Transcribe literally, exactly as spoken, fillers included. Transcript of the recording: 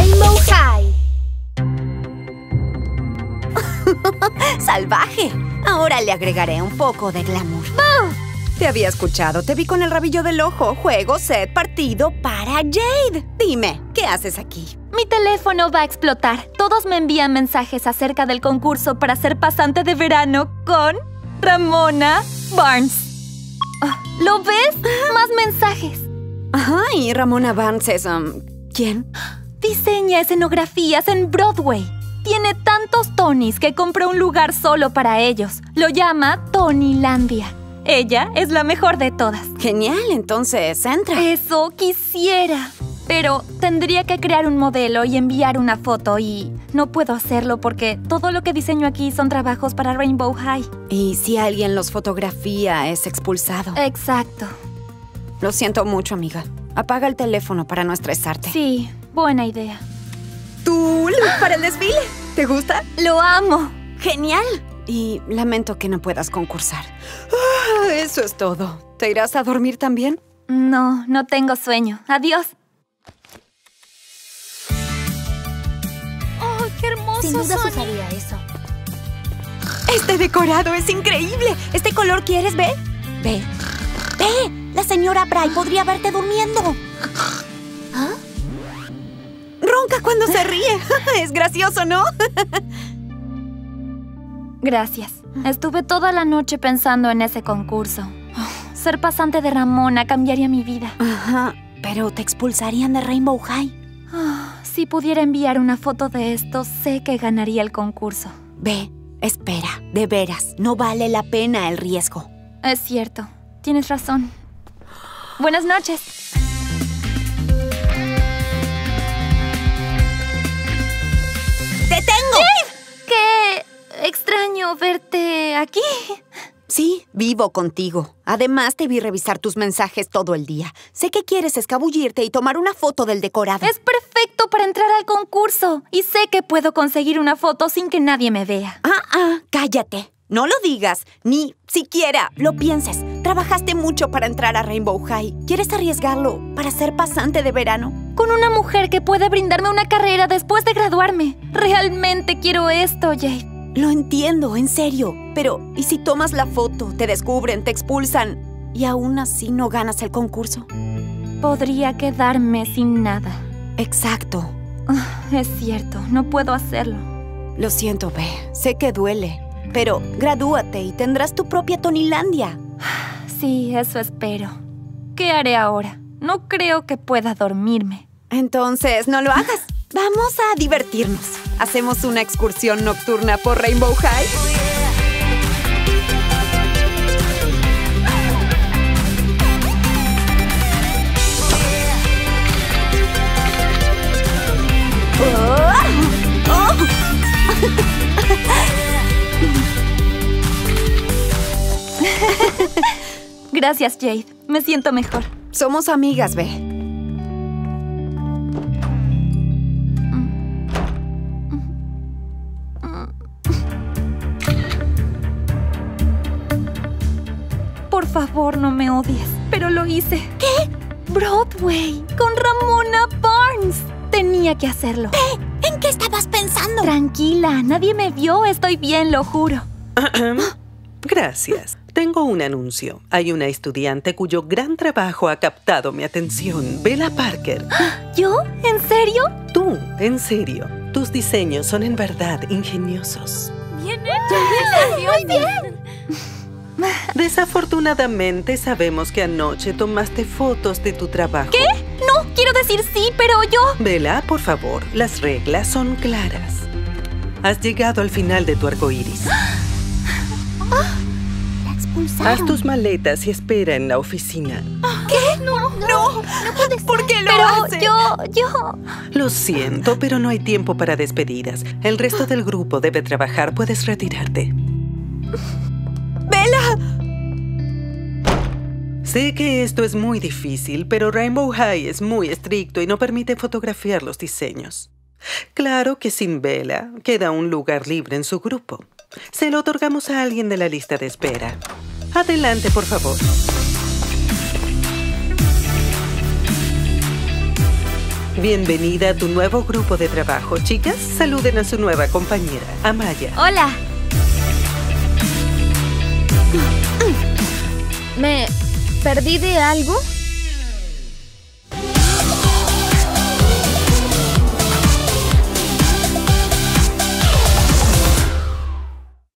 Rainbow High. ¡Salvaje! Ahora le agregaré un poco de glamour. ¡Oh! Te había escuchado, te vi con el rabillo del ojo. Juego, set, partido para Jade. Dime, ¿qué haces aquí? Mi teléfono va a explotar. Todos me envían mensajes acerca del concurso para ser pasante de verano con Ramona Barnes. Oh, ¿lo ves? Más mensajes. Ajá, y Ramona Barnes es... Um, ¿quién? Diseña escenografías en Broadway. Tiene tantos Tonys que compró un lugar solo para ellos. Lo llama Tonylandia. Ella es la mejor de todas. Genial, entonces entra. Eso quisiera. Pero tendría que crear un modelo y enviar una foto y no puedo hacerlo porque todo lo que diseño aquí son trabajos para Rainbow High. Y si alguien los fotografía, es expulsado. Exacto. Lo siento mucho, amiga. Apaga el teléfono para no estresarte. Sí, buena idea. ¿Tu look para el desfile? ¿Te gusta? ¡Lo amo! ¡Genial! Y lamento que no puedas concursar. Ah, eso es todo. ¿Te irás a dormir también? No, no tengo sueño. Adiós. ¡Oh, qué hermoso! Sin duda usaría eso. Este decorado es increíble. ¿Este color quieres? ¿Ve? Ve. ¡Ve! La señora Bray podría verte durmiendo. ¿Ah? Ronca cuando se ríe. Es gracioso, ¿no? Gracias. Estuve toda la noche pensando en ese concurso. Oh, ser pasante de Ramona cambiaría mi vida. Ajá, pero te expulsarían de Rainbow High. Oh, si pudiera enviar una foto de esto, sé que ganaría el concurso. Ve, espera, de veras, no vale la pena el riesgo. Es cierto, tienes razón. Buenas noches. ¡Te tengo! ¡Jade! ¡Qué extraño verte aquí! Sí, vivo contigo. Además, te vi revisar tus mensajes todo el día. Sé que quieres escabullirte y tomar una foto del decorado. Es perfecto para entrar al concurso. Y sé que puedo conseguir una foto sin que nadie me vea. Ah, ah, cállate. No lo digas, ni siquiera lo pienses. Trabajaste mucho para entrar a Rainbow High. ¿Quieres arriesgarlo para ser pasante de verano? Con una mujer que puede brindarme una carrera después de graduarme. Realmente quiero esto, Jade. Lo entiendo, en serio. Pero, ¿y si tomas la foto, te descubren, te expulsan y aún así no ganas el concurso? Podría quedarme sin nada. Exacto. Oh, es cierto, no puedo hacerlo. Lo siento, Bé. Sé que duele. Pero gradúate y tendrás tu propia Tonylandia. Sí, eso espero. ¿Qué haré ahora? No creo que pueda dormirme. Entonces, no lo hagas. Vamos a divertirnos. ¿Hacemos una excursión nocturna por Rainbow High? Oh. Oh. Gracias, Jade. Me siento mejor. Somos amigas, Bé. Por favor, no me odies, pero lo hice. ¿Qué? Broadway, con Ramona Barnes. Tenía que hacerlo. ¿Qué? ¿En qué estabas pensando? Tranquila, nadie me vio. Estoy bien, lo juro. Gracias. Tengo un anuncio. Hay una estudiante cuyo gran trabajo ha captado mi atención. Bella Parker. ¿Yo? ¿En serio? Tú, en serio. Tus diseños son en verdad ingeniosos. ¡Bien hecho! ¡Muy bien! Desafortunadamente sabemos que anoche tomaste fotos de tu trabajo. ¿Qué? No, quiero decir sí, pero yo... Bella, por favor, las reglas son claras. Has llegado al final de tu arco iris. La expulsaron. Haz tus maletas y espera en la oficina. ¿Qué? No, no, no, no puede ser. ¿Por qué lo Pero hace? yo, yo... Lo siento, pero no hay tiempo para despedidas. El resto del grupo debe trabajar. Puedes retirarte. ¡Bella! Sé que esto es muy difícil, pero Rainbow High es muy estricto y no permite fotografiar los diseños. Claro que sin Bella queda un lugar libre en su grupo. Se lo otorgamos a alguien de la lista de espera. Adelante, por favor. Bienvenida a tu nuevo grupo de trabajo. Chicas, saluden a su nueva compañera, Amaya. Hola. ¿Me perdí de algo?